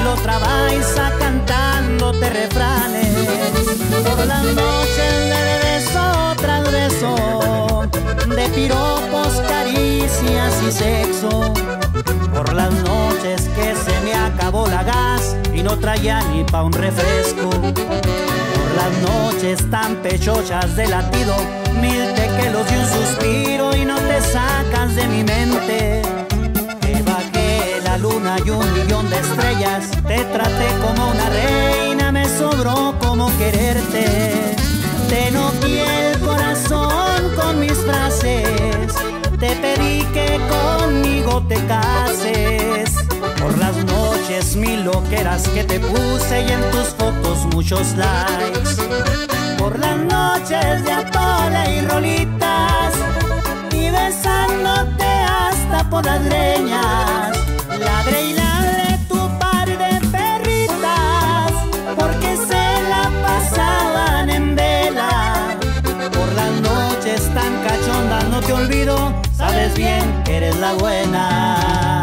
otra baisa cantándote refranes. Por las noches de beso tras beso, de piropos, caricias y sexo. Por las noches que se me acabó la gas y no traía ni pa' un refresco. Por las noches tan pechochas de latido, 1000 tequelos y un suspiro y no te sacas de mi mente. Te bajé la luna y 1.000.000 de estrellas, te traté como una reina, me sobró como quererte. Te enoqué el corazón con mis frases, te pedí que conmigo te cases. Por las noches 1000 loqueras que te puse y en tus fotos muchos likes. Por las noches de atole y rolitas y besándote hasta por las greñas. Ladre y ladre tu par de perritas porque se la pasaban en vela. Por las noches tan cachondas no te olvido, sabes bien que eres la buena.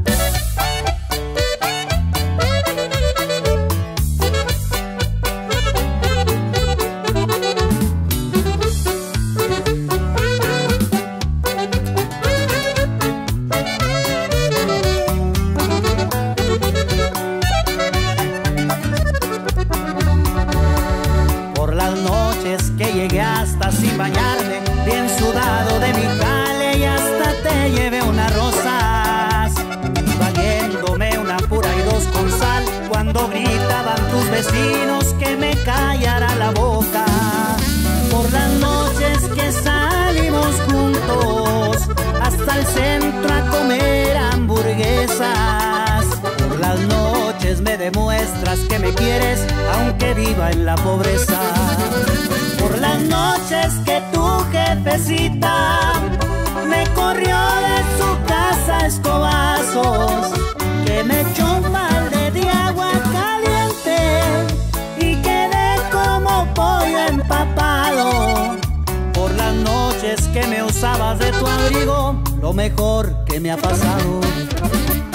Por las noches que llegué hasta sin bañarme, bien sudado de mi jale y hasta te llevé unas rosas, valiéndome una pura y 2 con sal, cuando gritaban tus vecinos que me callara la boca. Por las noches que salimos juntos hasta el centro a comer hamburguesas. Por las noches me demuestras que me quieres aunque viva en la pobreza. Por las noches que tu jefecita me corrió de su casa a escobazos, que me echó un balde de agua caliente y quedé como pollo empapado. Por las noches que me usabas de tu abrigo, lo mejor que me ha pasado.